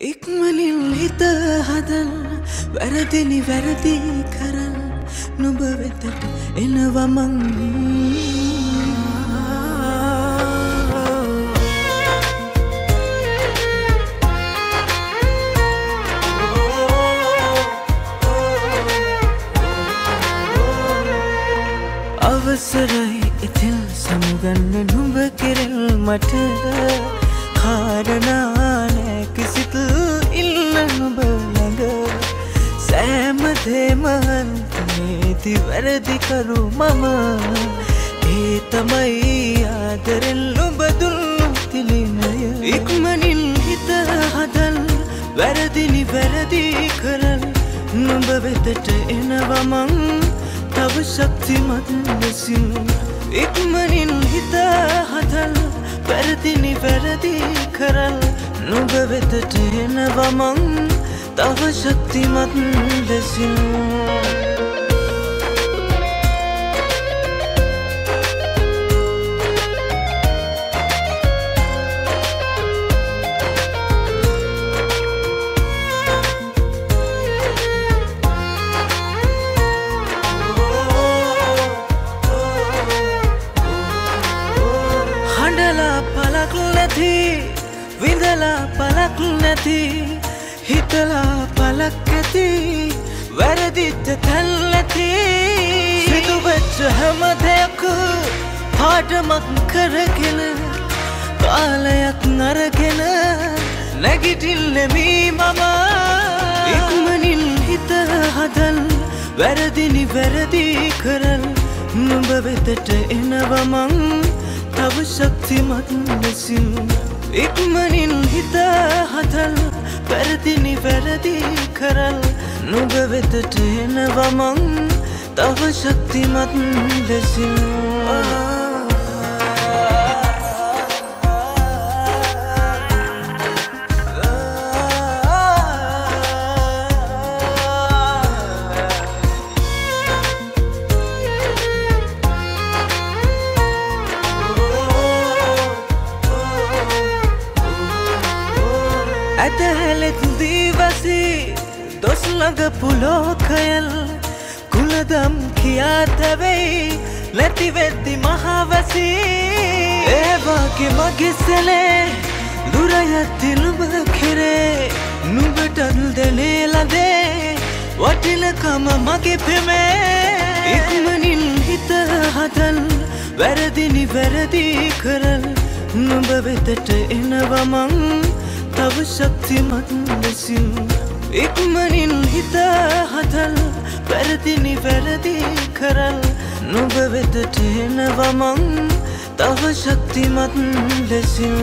ඉක්මනින් හිත හදල් වැරදිනි වැරදි කරල් නුඹ වෙතට එනවා මං අවසරයි ඉතින් සමුගන්න නුඹ කෙරෙල් මට කාරණා නෑ කිසිත් ඉල්ල නුඹ ළඟ සෑම දේම අන්තිමේදී වැරදි කරු මම ඒ තමයි ආදරෙන් නුඹ දුන්නු තිලිනය ඉක්මනින් හිත හදල් වැරදිනි වැරදි කරල් නුඹ වෙතට එනවා මං තව ශක්තිමත් ලෙසින් ඉක්මනින් හිත හදල් වැරදිනි වැරදි කරල් නුඹ වෙතට එනවා මං තව ශක්තිමත් ලෙසින් විඳලා පලක් නැති හිතලා පලක් ඇති වැරදිච්ච තැන් නැති සිදුවෙච්ච හැම දෙයක් පාඩමක් කරගෙන කාලයක් නරගෙන නැගිටිල්ලෙමි මම ඉක්මනින් හිත හදල් වැරදිනි වැරදි කරල් නුඹ වෙතට එනවා මං තව ශක්තිමත් ලෙසින් ඉක්මනින් හිත හදල් වැරදිනි වැරදි කරල් නුඹ වෙතට එනවා මං තව ශක්තිමත් ලෙසින් ඇතහැලෙත් දීවසි දොස් ළඟ පුලෝකයල් කුලදම් කියා තැවෙයි නැතිවෙද්දි මහවැසි ඒවාගේ මගේ සැලේ දුරයත්ති නුඹ කෙරේ නුඹටත් දෙනේ ලදේ වටිනකම මගේ පෙමේ ඉක්මනින් හිත හදල් වැරදිනි වැරදි කරල් නුඹ වෙතට එනවා මං තව ශක්තිමත් ලෙසින් ඉක්මනින් හිත හදල් වැරදිනි වැරදි කරල් නුඹ වෙතට එනවා මං තව ශක්තිමත් ලෙසින්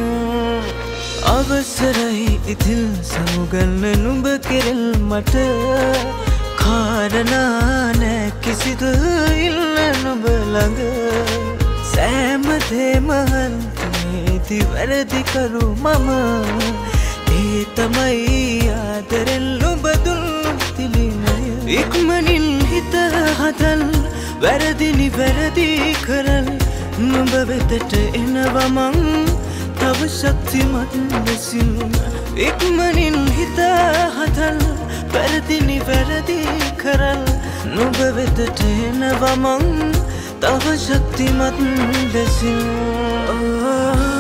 අවසරයි ඉතින් සමුගන්න නුඹ කෙරෙල් මට කාරණා නෑ කිසිදු ඉල්ල නුඹ ළඟ සෑම දේම අන්තිමේදී වැරදි කරු මම ඒ තමයි ආදරෙන් නුඹ දුන්නු තිලිනය ඉක්මනින් හිත හදල් වැරදිනි වැරදි කරල් නුඹ වෙතට එනවා මං තව ශක්තිමත් ලෙසින් ඉක්මනින් හිත හදල් වැරදිනි වැරදි කරල් නුඹ වෙතට එනවා මං තව ශක්තිමත් ලෙසින්